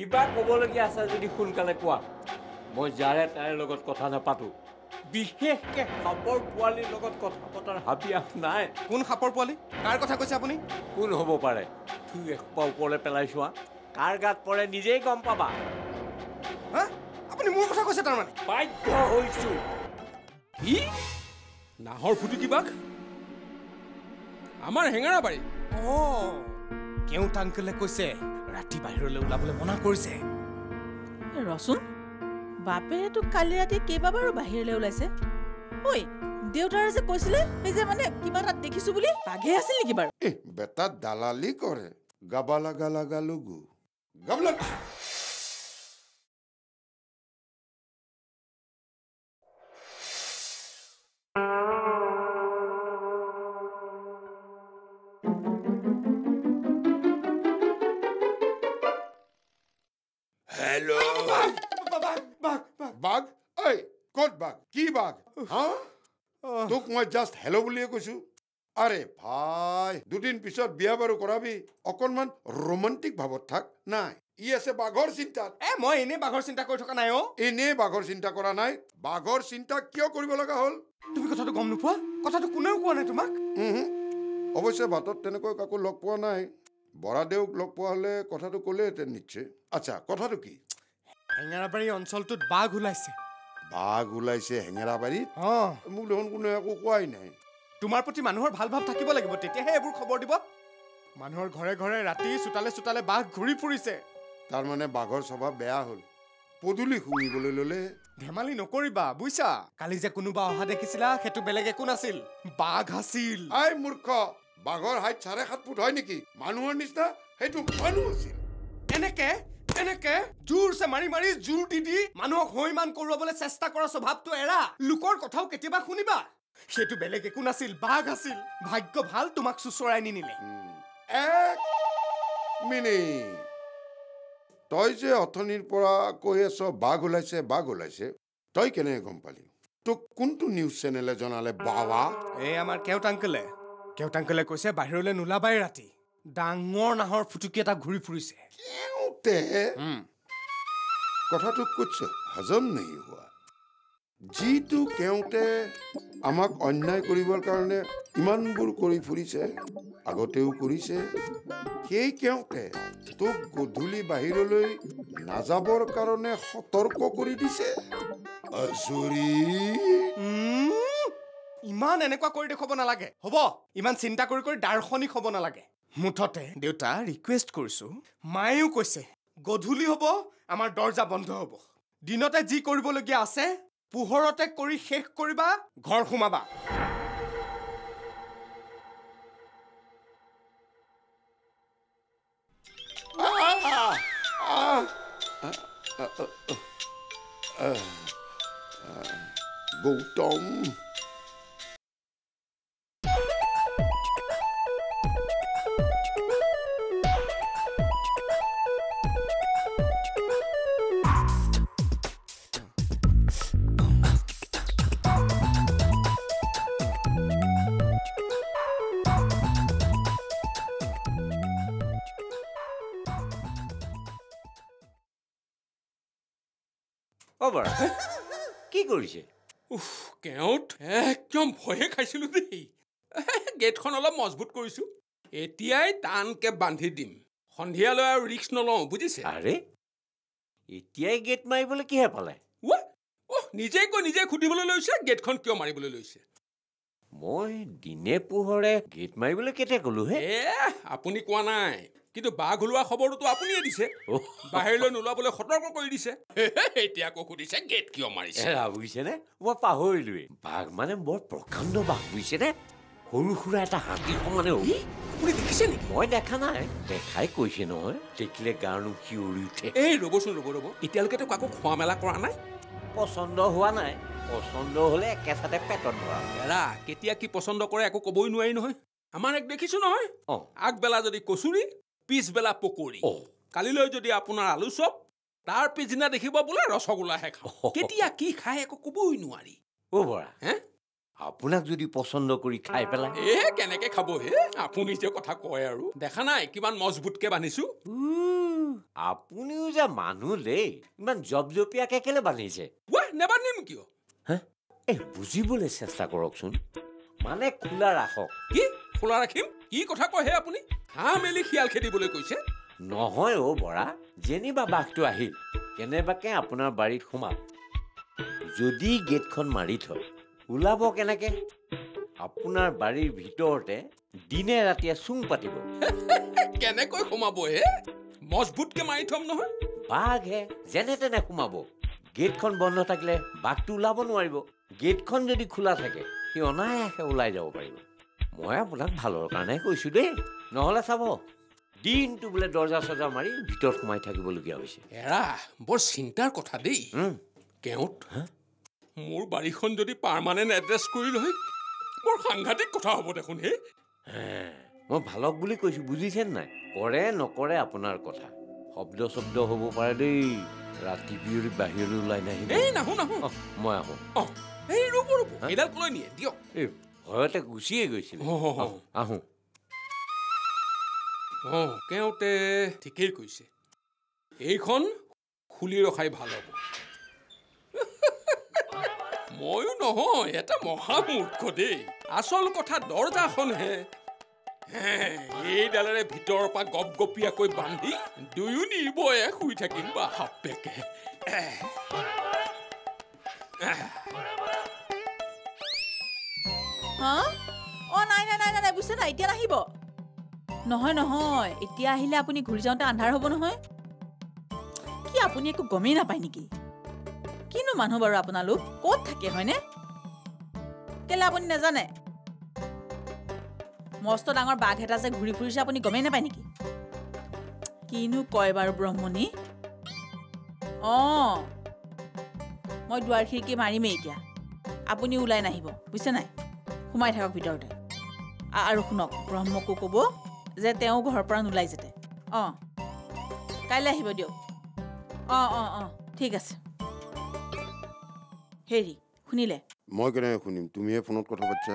কিবা ক'বলগীয়া আছে যদি সোনকালে কোৱা মই যাৰে তাৰে লগত কথা নাপাতো বিশেষকৈ সাপৰ পোৱালিৰ লগত কথা পতাৰ হাবিয়াস নাই কোন সাপৰ পোৱালি কাৰ কথা কৈছে আপুনি কোন হ'ব পাৰে তুই এসোপা ওপৰলৈ পেলাই চোৱা কাৰ গাত পৰে নিজেই গম পাবা হা আপুনি মোৰ কথা কৈছে তাৰমানে বাধ্য হৈছো কি নাহৰ ফুটুকি বাঘ আমাৰ হেঙেৰাবাৰী কেউট আংকেলে কৈছে ৰাতি বাহিৰলৈ ওলাবলৈ মনা কৰিছে ৰচোন বাপেৰেতো কালি ৰাতি কেইবাবাৰো বাহিৰলৈ ওলাইছে ঐ দেউতাৰে যে কৈছিলে এই যে মানে কিবা তাত দেখিছো বুলি বাঘে আছিল নেকি বাৰু বেটা দালালি কৰে গাবালা গালা গালুগু গাবলা हेलो বাঘ ঐ ক'ত বাঘ কি বাঘ হা তোক মই জাষ্ট হেল্ল' বুলিয়ে কৈছো আৰে ভাই দুদিন পিছত বিয়া বাৰু কৰাবি অকণমান ৰোমান্টিক ভাৱত থাক নাই ই আছে বাঘৰ চিন্তাত মই এনেই বাঘৰ চিন্তা কৰি থকা নাই এনেই বাঘৰ চিন্তা কৰা নাই বাঘৰ চিন্তা কিয় কৰিব লগা হ'ল তুমি কথাটো গম নোপোৱা কথাটো কোনেও কোৱা নাই তোমাক অৱশ্যে বাটত তেনেকৈ কাকো লগ পোৱা নাই বৰাদেউক লগ পোৱা হ'লে কথাটো ক'লেহেঁতেন নিশ্চয় আচ্ছা কথাটো কি হেঙেৰাবাৰী অঞ্চলটোত বাঘ ওলাইছে বাঘ ওলাইছে হেঙেৰাবাৰীত মোক দেখোন কোনে একো কোৱাই নাই তোমাৰ প্ৰতি মানুহৰ ভাল ভাৱ থাকিব লাগিব তেতিয়াহে এইবোৰ খবৰ দিব মানুহৰ ঘৰে ঘৰে ৰাতি চোতালে চোতালে বাঘ ঘূৰি ফুৰিছে তাৰমানে বাঘৰ স্বভাৱ বেয়া হ'ল পদূলি শুনিবলৈ ল'লে ধেমালি নকৰিবা বুইছা কালি যে কোনোবা অহা দেখিছিলা সেইটো বেলেগ একো নাছিল বাঘ আছিল আই মূৰ্খ বাঘৰ হাইট 7.5 ফুট হয় নেকি মানুহৰ নিচিনা সেইটো মানুহ আছিল এনেকে এনেকে জোৰছে মাৰি মাৰি জোৰ দি মানুহক হৈমান কৰোৱাবলৈ চেষ্টা কৰা স্বভাৱটো এৰা লোকৰ কথাও কেতিয়াবা শুনিবা সেইটো বেলেগ একো নাছিল বাঘ আছিল ভাগ্য ভাল তোমাক চুচৰাই নিনিলে এক মিনিট তই যে অথনিৰ পৰা কৈ আছ বাঘ ওলাইছে তই কেনেকৈ গম পালি তোক কোনটো নিউজ চেনেলে জনালে বাবা এই আমাৰ কেউট আংকেলে কৈছে বাহিৰলৈ নোলাবাই ৰাতি ডাঙৰ নাহৰ ফুটুকি এটা ঘূৰি ফুৰিছে কেউতে কথাটো কুছ হজম নেহি হোৱা যিটো কেউতে আমাক অন্যায় কৰিবৰ কাৰণে ইমানবোৰ কৰি ফুৰিছে আগতেও কৰিছে সেই কেউতে তোক গধূলি বাহিৰলৈ নাযাবৰ কাৰণে সতৰ্ক কৰি দিছে ইমান এনেকুৱা কৰি দেখুৱাব নালাগে হ'ব ইমান চিন্তা কৰি দাৰ্শনিক হ'ব নালাগে মুঠতে দেউতা ৰিকুৱেষ্ট কৰিছো মায়েও কৈছে গধূলি হ'ব আমাৰ দৰ্জা বন্ধ হ'ব দিনতে যি কৰিবলগীয়া আছে পোহৰতে কৰি শেষ কৰিবা ঘৰ সোমাবা গৌতম কি কৰিছে কেউট একদম ভয়ে খাইছিলো দেই গেটখন অলপ মজবুত কৰিছো এতিয়াই টানকে বান্ধি দিম সন্ধিয়ালৈ আৰু ৰিক্স নলওঁ বুজিছে আৰে এতিয়াই গেট মাৰিবলৈ কিহে পালে নিজে কৈ নিজে সুধিবলৈ লৈছে গেটখন কিয় মাৰিবলৈ লৈছে মই দিনে পোহৰে গেট মাৰিবলৈ কেতিয়া ক'লো হে আপুনি কোৱা নাই কিন্তু বাঘ ওলোৱা খবৰটো আপুনিয়ে দিছে বাহিৰলৈ নোলাবলৈ সতৰ্ক কৰি দিছে এতিয়া আকৌ সুধিছে গেট কিয় মাৰিছে বুজিছেনে মই পাহৰিলোৱে বাঘ মানে বৰ প্ৰকাণ্ড বাঘ বুজিছেনে সৰু সুৰা এটা হাতী সমানে আপুনি দেখিছে নেকি মই দেখা নাই দেখাই কৈছে নহয় দেখিলে গাৰনো শিয়ৰি উঠে এই ৰ'বচোন ৰ'ব এতিয়ালৈকেতো কাকো খোৱা মেলা কৰা নাই পচন্দ হোৱা নাই পচন্দ হ'লে একেচাতে পেটত ভৰা এৰা কেতিয়া কি পচন্দ কৰে একো ক'বই নোৱাৰি নহয় আমাৰ এক দেখিছো নহয় আগবেলা যদি কচুৰি পিছবেলা পকৰি কালিলৈ যদি আপোনাৰ আলু চপ তাৰ পিছদিনা দেখিব বোলে ৰসগোল্লাহে খাওঁ কেতিয়া কি খাই একো ক'বই নোৱাৰি বৰা আপোনাক যদি পচন্দ কৰি খাই পেলাই কেনেকে খাব হে আপুনি যে কথা কয় আৰু দেখা নাই কিমান মজবুতকে বান্ধিছো আপুনিও যে মানুহ দেই ইমান জপজপিয়াকে কেলে বান্ধিছে নেবান্ধিম কিয় এই বুজিবলৈ চেষ্টা কৰকচোন মানে খোলা ৰাখক কি খোলা ৰাখিম কি কথা কয় হে আপুনি হাঁহ মেলি শিয়াল খেদিবলৈ কৈছে নহয় অ' বৰা যেনিবা বাঘটো আহিল কেনেবাকে আপোনাৰ বাৰীত সোমাল যদি গেটখন মাৰি থয় ওলাব কেনেকে আপোনাৰ বাৰীৰ ভিতৰতে দিনে ৰাতিয়ে চুং পাতিব কেনেকৈ সোমাব হে মজবুতকে মাৰি থম নহয় বাঘহে যেনে তেনে সোমাব গেটখন বন্ধ থাকিলে বাঘটো ওলাব নোৱাৰিব গেটখন যদি খোলা থাকে সি অনায়াসে ওলাই যাব পাৰিব মই আপোনাক ভালৰ কাৰণে কৈছো দেই নহ'লে চাব দিনটো বোলে দৰ্জা চৰ্জা মাৰি ভিতৰত সোমাই থাকিবলগীয়া হৈছে এৰা বৰ চিন্তাৰ কথা দেই কেওঁত মোৰ বাৰীখন যদি পাৰ্মানেণ্ট এড্ৰেছ কৰি লয় বৰ সাংঘাতিক কথা হ'ব দেখোন হে মই ভালক বুলি কৈছো বুজিছেন নাই কৰে নকৰে আপোনাৰ কথা শব্দ হ'ব পাৰে দেই ৰাতি বিয়লি বাহিৰলৈ ওলাই নাহিব নাহো মই আহোঁ ৰ'ব এইডাল কলৈ নিয়ে দিয়ক এই ভয়তে গুচিয়ে গৈছিল আহোঁ কেওঁতে ঠিকেই কৈছে এইখন খুলি ৰখাই ভাল হ'ব ময়ো নহয় এটা মহামূৰ্খ দেই আচল কথা দৰ্জাখনহে এইডালেৰে ভিতৰৰ পৰা গপগপিয়াকৈ বান্ধি দুয়ো নিৰ্ভয়ে শুই থাকিম বা সাপেকে নাই বুজিছে নাই এতিয়া নাহিব নহয় এতিয়া আহিলে আপুনি ঘূৰি যাওঁতে আন্ধাৰ হ'ব নহয় কি আপুনি একো গমেই নাপায় নেকি কিনো মানুহ বাৰু আপোনালোক ক'ত থাকে হয়নে কেলে আপুনি নাজানে মস্ত ডাঙৰ বাঘ এটা যে ঘূৰি ফুৰিছে আপুনি গমেই নাপায় নেকি কিনো কয় বাৰু ব্ৰহ্মণী মই দুৱাৰ খিৰিকী মাৰিমেই এতিয়া আপুনি ওলাই নাহিব বুজিছে নাই সোমাই থাকক ভিতৰতে আৰু শুনক ব্ৰহ্মকো ক'ব যে তেওঁ ঘৰৰ পৰা নোলাই যাতে কাইলৈ আহিব দিয়ক ঠিক আছে হেৰি শুনিলে মই কেনেকৈ শুনিম তুমিহে ফোনত কথা পাতিছা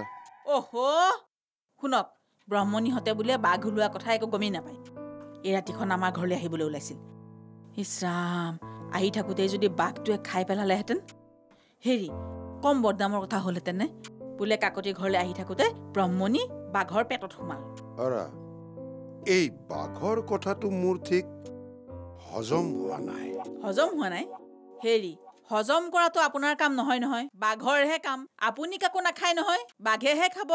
শুনক ব্ৰহ্মণীহঁতে বোলে বাঘ ওলোৱা কথা একো গমেই নাপায় এই ৰাতিখন আমাৰ ঘৰলৈ আহিবলৈ ওলাইছিল ইছৰাম আহি থাকোঁতে যদি বাঘটোৱে খাই পেলালেহেঁতেন হেৰি কম বদনামৰ কথা হ'লহেঁতেন নে বোলে কাকতি ঘৰলৈ আহি থাকোঁতে ব্ৰহ্মণী বাঘৰ পেটত সোমাল এই বাঘৰ কথাটো মোৰ ঠিক হজম হোৱা নাই হেৰি হজম কৰাটো আপোনাৰ কাম নহয় বাঘৰহে কাম আপুনি কাকো নাখায় নহয় বাঘেহে খাব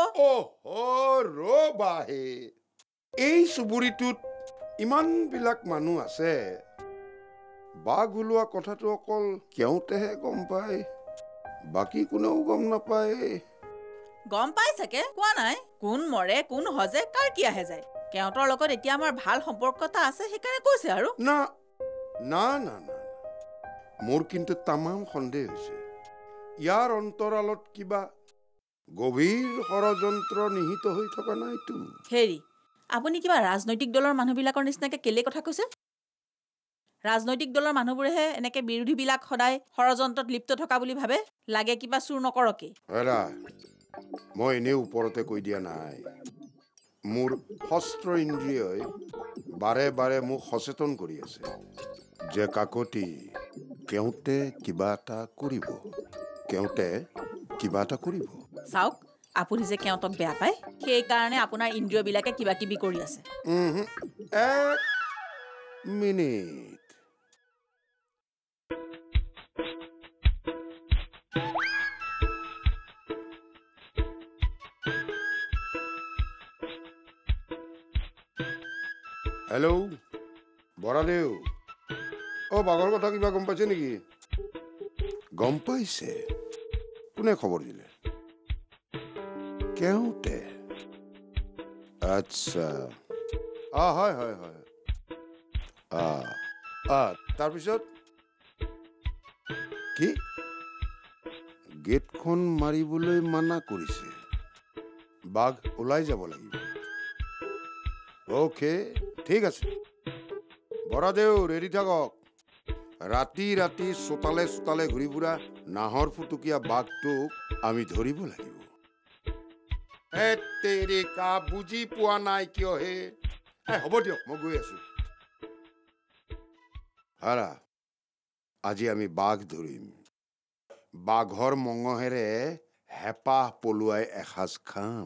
ৰবাহে এই চুবুৰীটোত ইমানবিলাক মানুহ আছে বাঘ ওলোৱা কথাটো অকল কেওঁতেহে গম পায় বাকী কোনেও গম নাপায় গম পাই চাগে কোৱা নাই কোন মৰে কোন হজে কাৰ কি আহে যায় কেওঁতৰ লগত এতিয়া আমাৰ ভাল সম্পৰ্ক এটা আছে সেইকাৰণে কৈছে আৰু না মোৰ কিন্তু তামাম সন্দেহ হৈছে ইয়াৰ অন্তৰালত কিবা গভীৰ ষড়যন্ত্ৰ নিহিত হৈ থকা নাইতো হেৰি আপুনি কিবা ৰাজনৈতিক দলৰ মানুহবিলাকৰ নিচিনাকে কেলে কথা কৈছে ৰাজনৈতিক দলৰ মানুহবোৰেহে এনেকে বিৰোধীবিলাক সদায় ষড়যন্ত্ৰত লিপ্ত থকা বুলি ভাবে লাগে কিবা চুৰ নকৰকে মই এনেই ওপৰতে কৈ দিয়া নাই মোৰ শস্ত্ৰ ইন্দ্ৰিয়ই বাৰে বাৰে মোক সচেতন কৰি আছে যে কাকতি কেওঁতে কিবা এটা কৰিব চাওক আপুনি যে কেওঁতক বেয়া পায় সেইকাৰণে আপোনাৰ ইন্দ্ৰিয়বিলাকে কিবা কিবি কৰি আছে এক মিনিট হেল্ল' বৰাদেউ বাঘৰ কথা কিবা গম পাইছে নেকি গম পাইছে কোনে খবৰ দিলে কেওঁতে আচ্ছা হয় তাৰপিছত কি গেটখন মাৰিবলৈ মানা কৰিছে বাঘ ওলাই যাব লাগিব অ'কে ঠিক আছে বৰাদেউ ৰেডি থাকক ৰাতি চোতালে ঘূৰি ফুৰা নাহৰ ফুটুকীয়া বাঘটোক আমি ধৰিব লাগিব তেৰিকা বুজি পোৱা নাই কিয় হে হ'ব দিয়ক মই গৈ আছো হাৰা আজি আমি বাঘ ধৰিম বাঘৰ মঙহেৰে হেপাহ পলুৱাই এসাঁজ খাম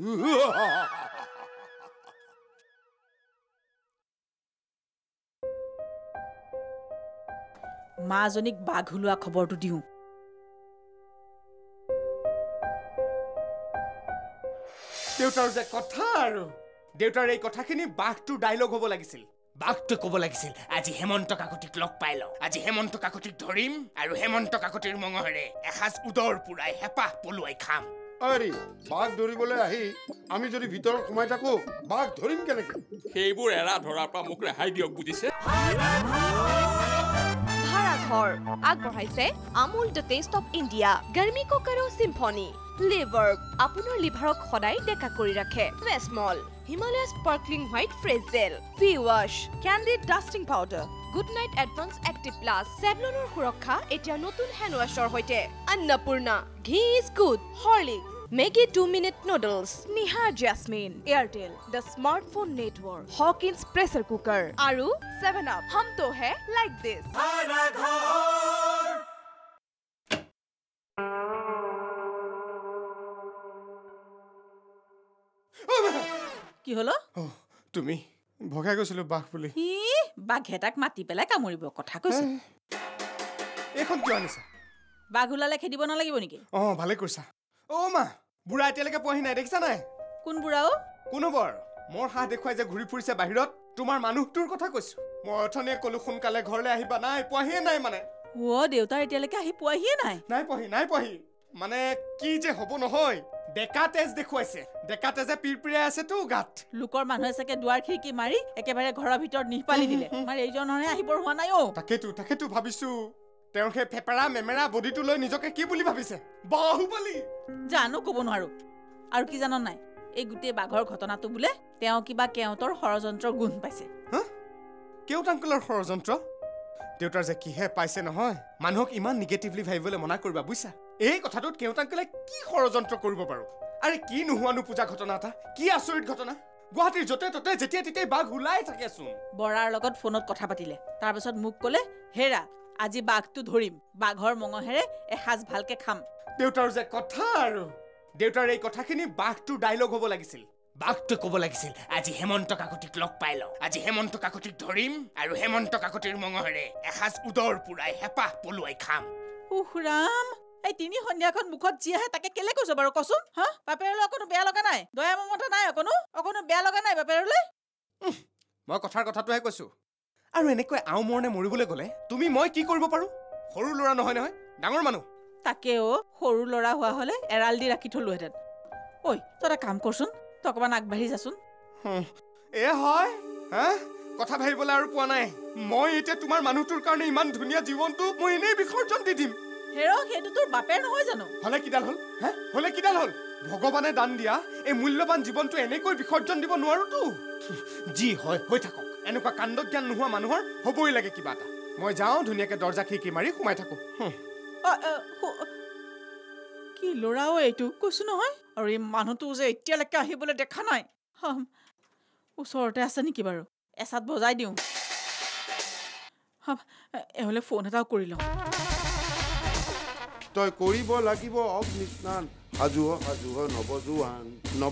মাজনীক বাঘ ওলোৱা খবৰটো দিওঁ দেউতাৰ যে কথা আৰু দেউতাৰ এই কথাখিনি বাঘটোৰ ডাইলগ হ'ব লাগিছিল বাঘটো ক'ব লাগিছিল আজি হেমন্ত কাকতিক লগ পাই লওঁ আজি হেমন্ত কাকতিক ধৰিম আৰু হেমন্ত কাকতিৰ মঙহেৰে এসাঁজ উদৰ পুৰাই হেপাহ পলুৱাই খাম আৰে বাঘ ধৰিবলৈ আহি আমি যদি ভিতৰত সোমাই থাকো বাঘ ধৰিম কেনেকে সেইবোৰ এৰা ধৰাৰ পৰা মোক ৰেহাই দিয়ক বুজিছে ভাড়াঘৰ আগবঢ়াইছে Amul the taste of India গৰমি কো কৰো সিম্ফনি লিভাৰ আপোনাৰ লিভাৰক সদায় ডেকা কৰি ৰাখে Vasmol Himalaya sparkling white fresh gel V wash Candid dusting powder Good Knight Advance Active Plus চেভলনৰ সুৰক্ষা এতিয়া নতুন হেণ্ড ৱাছৰ সৈতে Annapurna ghee is good Horlicks Maggi 2-minute noodles Nihar jasmine Airtel the smartphone network Hawkins pressure cooker আৰু 7 আপ হম তো হে লাইক দিছ কি হলো তুমি ভগাই গৈছিলো বাঘ বুলি বাঘে তাক মাতি পেলাই কামুৰিব কথা কৈছে এইখন কিয় আনিছা বাঘ ওলালে খেদিব নালাগিব নেকি ভালে কৰিছা মা বুঢ়া এতিয়ালৈকে পোৱাহি নাই দেখিছা নাই কোন বুঢ়া কোনো বৰ মোৰ হাত দেখুৱাই যে ঘূৰি ফুৰিছে বাহিৰত তোমাৰ মানুহটোৰ কথা কৈছো মই অথনিয়ে ক'লো সোনকালে ঘৰলৈ আহিবা নাই পোৱাহিয়ে নাই মানে দেউতাৰ এতিয়ালৈকে আহি পোৱাহিয়ে নাই পোৱাহি মানে কি যে হ'ব নহয় ডেকা তেজ দেখুৱাইছে ডেকা তেজে পিৰপিৰাই আছেতো গাত লোকৰ মানুহে চাগে দুৱাৰ খিৰিকী মাৰি একেবাৰে ঘৰৰ ভিতৰত নিপালি দিলে আমাৰ এইজনৰে আহিবৰ হোৱা নাই তাকেতো ভাবিছো তেওঁ সেই ফেপেৰা মেমেৰা বডিটো লৈ নিজকে কি বুলি ভাবিছে বাহুবলী জানো ক'ব নোৱাৰো আৰু কি জানো নাই এই গোটেই বাঘৰ ঘটনাটো বোলে তেওঁ কিবা কেওঁতৰ ষড়যন্ত্ৰৰ গুণ পাইছে কেওঁত আংকলৰ ষড়যন্ত্ৰ দেউতাৰ যে কিহে পাইছে নহয় মানুহক ইমান নিগেটিভলি ভাবিবলৈ মনা কৰিবা বুজিছা এই কথাটোত কেওঁত আংকলে কি ষড়যন্ত্ৰ কৰিব পাৰো আৰে কি নোহোৱানো পূজা ঘটনা এটা কি আচৰিত ঘটনা গুৱাহাটীৰ য'তে ত'তে যেতিয়া তেতিয়াই বাঘ ওলাই থাকেচোন বৰাৰ লগত ফোনত কথা পাতিলে তাৰপিছত মোক ক'লে হেৰা আজি বাঘটো ধৰিম বাঘৰ মঙহেৰে এসাঁজ ভালকে খাম দেউতাৰ যে কথা আৰু দেউতাৰ এই কথাখিনি বাঘটোৰ ডাইলগ হ'ব লাগিছিল বাঘটো ক'ব লাগিছিল আজি হেমন্ত কাকতিক লগ পাই লওঁ আজি হেমন্ত কাকতিক ধৰিম আৰু হেমন্ত কাকতিৰ মঙহেৰে এসাঁজ উদৰ পুৰাই হেপাহ পলুৱাই খাম ৰাম এই তিনি সন্ধিয়াখন মুখত যি আহে তাকে কেলে কৈছ বাৰু কচোন বাপেৰলৈ অকণো বেয়া লগা নাই দয়া মমতা নাই অকণো বেয়া লগা নাই বাপেৰলৈ মই কথাৰ কথাটোহে কৈছো আৰু এনেকৈ আও মৰণে মৰিবলৈ গ'লে তুমি মই কি কৰিব পাৰো সৰু ল'ৰা নহয় ডাঙৰ মানুহ তাকেও সৰু ল'ৰা হোৱা হ'লে এৰাল দি ৰাখি থলোহেঁতেন ঐ তই এটা কাম কৰচোন তই অকণমান আগবাঢ়ি যাচোন হয় কথা ভাবিবলৈ আৰু পোৱা নাই মই এতিয়া তোমাৰ মানুহটোৰ কাৰণে ইমান ধুনীয়া জীৱনটো মই এনেই বিসৰ্জন দি দিম সেইটো তোৰ বাপেৰ নহয় জানো হলে কিডাল হ'ল ভগৱানে দান দিয়া এই মূল্যৱান জীৱনটো এনেকৈ বিসৰ্জন দিব নোৱাৰোতো যি হয় হৈ থাকক এনেকুৱা কাণ্ড জ্ঞান নোহোৱা মানুহৰ হ'বই লাগে কিবা এটা মই যাওঁ ধুনীয়াকে দৰ্জা খিৰিকী মাৰি সোমাই থাকো কি ল'ৰাও এইটো কৈছো নহয় আৰু এই মানুহটো যে এতিয়ালৈকে আহিবলৈ দেখা নাই ওচৰতে আছে নেকি বাৰু এচাত বজাই দিওঁ এহলে ফোন এটাও কৰি লওঁ তই কৰিব লাগিব অগ্নিস্নান সাজু নৱজোৱান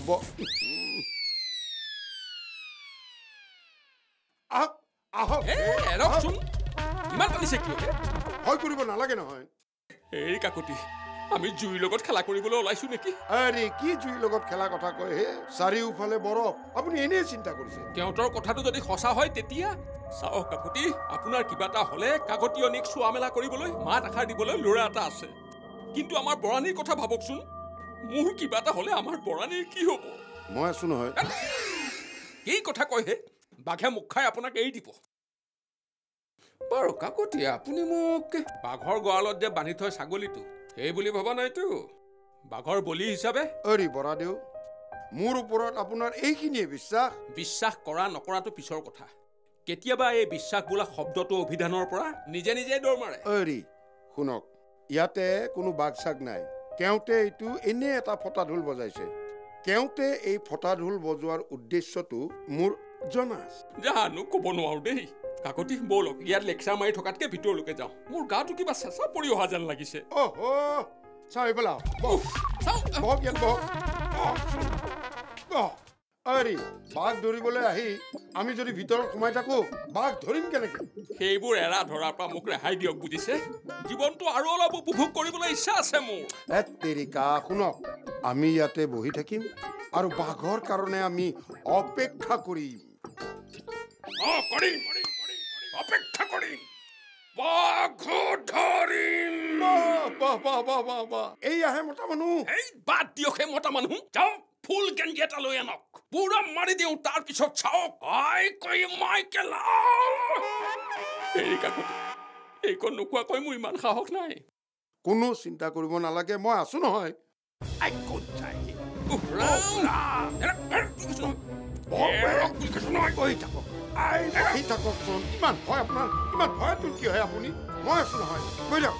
ভয় কৰিব নালাগে নহয় এই কাকতি আমি জুইৰ লগত খেলা কৰিবলৈ ওলাইছো নেকি আৰে কি জুইৰ লগত খেলা কথা কয় হে চাৰিওফালে বৰফ আপুনি এনেই চিন্তা কৰিছে কেওঁতৰ কথাটো যদি সঁচা হয় তেতিয়া চাওক কাকতি আপোনাৰ কিবা এটা হ'লে কাকতীয়নীক চোৱা মেলা কৰিবলৈ মাত আশাৰ দিবলৈ ল'ৰা এটা আছে কিন্তু আমাৰ বৰাণীৰ কথা ভাবকচোন মোৰ কিবা এটা হ'লে আমাৰ বৰাণীৰ কি হ'ব মই আছো নহয় এই কথা কয় হে বাঘে মুখ খাই আপোনাক এৰি দিব বাৰু কাকতি আপুনি মোক বাঘৰ গঁৰালত যে বান্ধি থয় ছাগলীটো সেই বুলি ভবা নাইতো বাঘৰ বলি হিচাপে অৰি বৰাদেউ মোৰ ওপৰত আপোনাৰ এইখিনিয়ে বিশ্বাস কৰা নকৰাটো পিছৰ কথা কেতিয়াবা এই বিশ্বাস বোলা শব্দটো অভিধানৰ পৰা নিজে দৌৰ মাৰে অৰি শুনক ইয়াতে কোনো বাঘ চাগ নাই কেওঁতে এইটো এনে এটা ফটা ঢোল বজাইছে কেওঁতে এই ফটা ঢোল বজোৱাৰ উদ্দেশ্যটো মোৰ জনা আছে। জানো ক'ব নোৱাৰো দেই। কাকতি ব'লক ইয়াত লেকচাৰ মাৰি থকাতকে ভিতৰলৈকে যাওঁ। মোৰ গাটো কিবা চেঁচা পৰি অহা যেন লাগিছে। অহ চাই পেলাও বহক ইয়াত বহক। আৰে বাঘ ধৰিবলৈ আহি আমি যদি ভিতৰত সোমাই থাকো বাঘ ধৰিম কেনেকে? সেইবোৰ এৰা ধৰাৰ পৰা মোক ৰেহাই দিয়ক বুজিছে। জীৱনটো আৰু অলপ উপভোগ কৰিবলৈ ইচ্ছা আছে মোৰ। তেৰিকা শুনক, আমি ইয়াতে বহি থাকিম আৰু বাঘৰ কাৰণে আমি অপেক্ষা কৰিম। অপেক্ষা কৰিম। বাঘ ধৰিম। এই আহে মতা মানুহ। এই বাদ দিয়ক হে মতা মানুহ। যাওক ফুল গেঞ্জি এটা লৈ আনক। পুৰা মাৰি দিওঁ, তাৰ পিছত চাওক এই কাকতি এইকণ নোকোৱাকৈ মোৰ ইমান সাহস নাই। কোনো চিন্তা কৰিব নালাগে, মই আছো নহয়। থাককচোন, ইমান ভয় আপোনাৰ, ইমান ভয়টো কি হয় আপুনি? মই আছো নহয়, কৈ দিয়ক।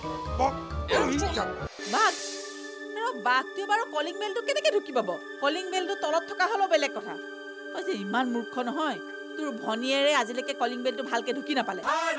বাঘ বাঘটোৱে বাৰু কলিং বেলটো কেনেকে ঢুকি পাব? কলিং বেলটো তলত থকা হ'লেও বেলেগ কথা। তই যে ইমান মূৰ্খ নহয়, তোৰ ভনীয়েৰে আজিলৈকে কলিং বেলটো ভালকে ঢুকি নাপালে।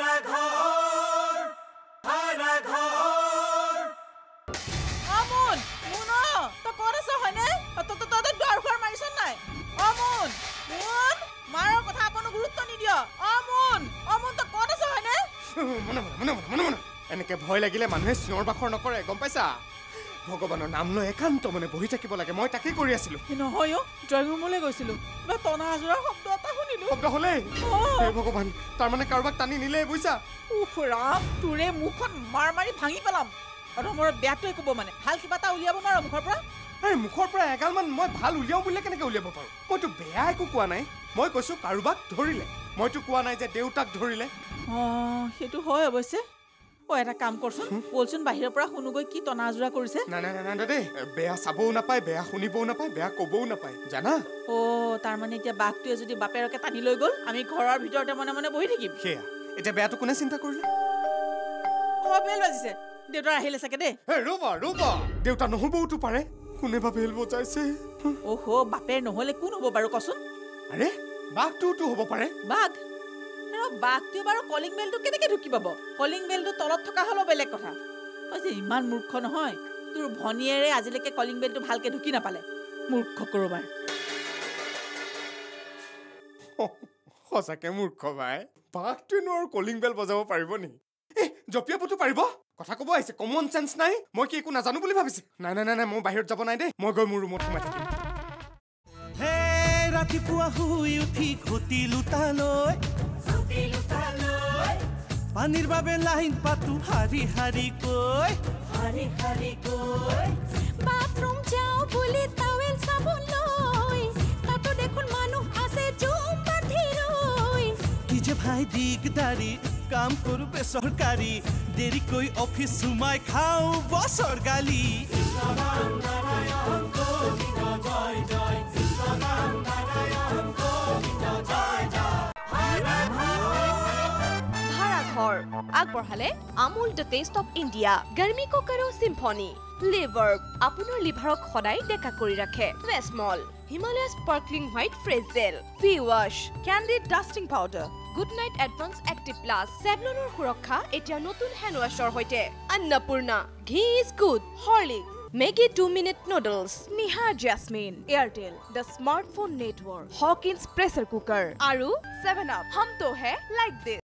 এনেকে ভয় লাগিলে মানুহে চিঞৰ বাখৰ নকৰে, গম পাইছা? ভগৱানৰ নাম লৈ একান্ত মনে বহি থাকিব লাগে। মই তাকেই কৰি আছিলো। নহয় ড্ৰয়িং ৰুমলৈ গৈছিলো, কিবা টনা আজোৰা শব্দ এটা শুনিলো। শব্দ হলে হে ভগৱান, তাৰমানে কাৰোবাক টানি নিলে বুজিছা? ৰাম, তোৰে মুখখন মাৰ মাৰি ভাঙি পেলাম। অধমৰত বেয়াটোৱে ক'ব মানে ভাল কিবা এটা উলিয়াব নোৱাৰো মুখৰ পৰা? আৰে মুখৰ পৰা এগালমান মই ভাল উলিয়াও বুলিলে কেনেকে উলিয়াব পাৰো? মইতো বেয়া একো কোৱা নাই। মই কৈছো কাৰোবাক ধৰিলে, মইতো কোৱা নাই যে দেউতাক ধৰিলে। সেইটো হয় অৱশ্যে। এটা কাম কৰচোন, বলচোন বাহিৰৰ পৰা শুনোগৈ কি টনা আজোৰা কৰিছে। নাই দেই, বেয়া চাবও নাপায়, বেয়া শুনিবও নাপায়, বেয়া ক'বও নাপায়, জানা? তাৰমানে এতিয়া বাঘটোৱে যদি বাপেৰকে টানি লৈ গ'ল, আমি ঘৰৰ ভিতৰতে মনে মনে বহি থাকিম। সেয়া এতিয়া বেয়াটো কোনে চিন্তা কৰিলে? বেল বাজিছে, দেউতা আহিলে চাগে দেই। ৰবা দেউতা নহবওতো পাৰে। কোনে বা বেল বজাইছে? বাপেৰ নহলে কোন হ'ব বাৰু কচোন? আৰে বাঘটোতো হ'ব পাৰে। বাঘটোৱে বাৰু কলিং বেলটো কেনেকে ঢুকি পাব? কলিং বেলটো তলত থকা হ'লেও বেলেগ কথা। তই যে ইমান মূৰ্খ নহয়, তোৰ ভনীয়েৰে আজিলৈকে কলিং বেলটো ভালকে ঢুকি নাপালে। মূৰ্খ কৰবাৰ। সঁচাকে মূৰ্খ ভাই। বাঘটোৱেনো আৰু কলিং বেল বজাব পাৰিব নেকি? জপিয়াবতো পাৰিব। কথা ক'ব আহিছে, কমন চেন্স নাই। মই কি একো নাজানো বুলি ভাবিছে? নাই মই বাহিৰত যাব নাই দেই। মই গৈ মোৰ ৰুমত সোমাই থাকিম। ৰাতিপুৱা শুই উঠি ঘটি লুটালৈ পানীৰ বাবে লাইন পাতো হাৰি হাৰি কৈ বাথৰুম যাওঁ বুলি টাৱেল চাবোন লৈ তাতো দেখোন মানুহ আছে জুম বান্ধি ৰৈ। কি যে ভাই দিগদাৰি, কাম কৰো বেচৰকাৰী, দেৰিকৈ অফিচ সোমাই খাওঁ বছৰ গালি। আগবঢ়ালে Amul the taste of India, গাৰ্মি কক আৰু চিম্ফনি। লিভাৰ্ব আপোনাৰ লিভাৰক সদায় ডেকা কৰি ৰাখে। Vasmol, Himalaya sparkling white fresh gel, V wash, Candid dusting powder, Good Knight Advance Active Plus, চেভলনৰ সুৰক্ষা এতিয়া নতুন হেণ্ড ৱাছৰ সৈতে। Annapurna, ghee is good, Horlicks, Maggi 2-minute noodles, Nihar jasmine, Airtel, the smartphone network, Hawkins pressure cooker আৰু 7 আপ। হাম তো হে লাইক দিছ।